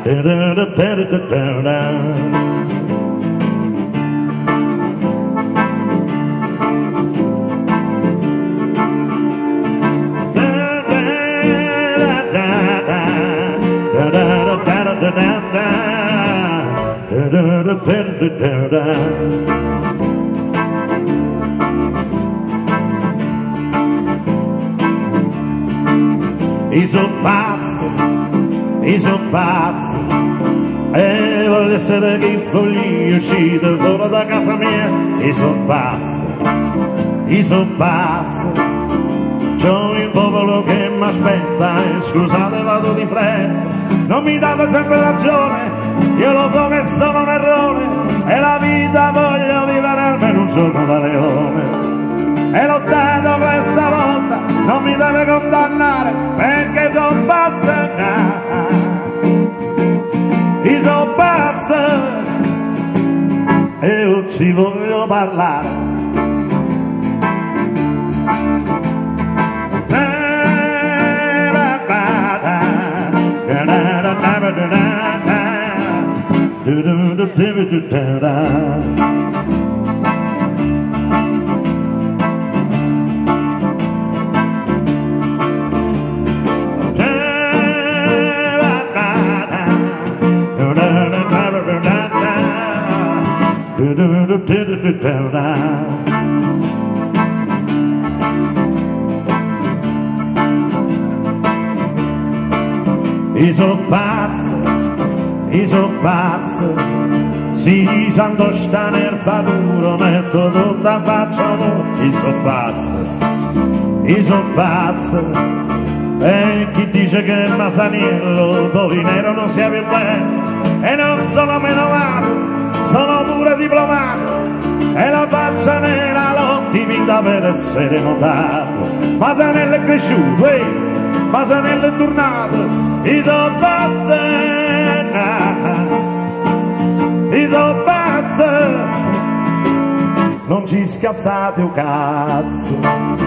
Io sono pazzo, e voglio essere che fogli uscito fuori da casa mia. Io sono pazzo, c'ho il popolo che mi aspetta e scusate vado di fretta. Non mi date sempre ragione, io lo so che sono un errore, e la vita voglio vivere almeno un giorno da leone. E lo Stato questa volta non mi deve condannare, perché sono pazzo, io sono pazzo e non ci voglio parlare. Io sono pazzo, sì, santo sta nervatura, metto tutta faccia mu. Io sono pazzo, e chi dice che Masaniello, Torinero non sia più bello, e non sono meno male, sono pure diplomato, e la faccia nera l'ho dipinta per essere notato. Masanello è cresciuto, Masanello è tornato, io sono pazzo, io sono pazzo, non ci scassate un cazzo.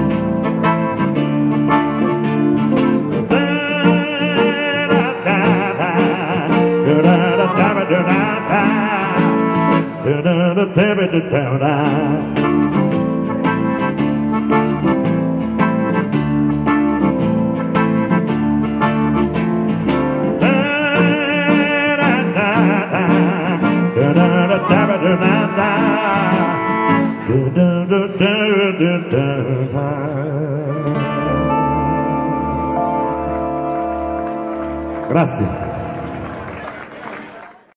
Grazie.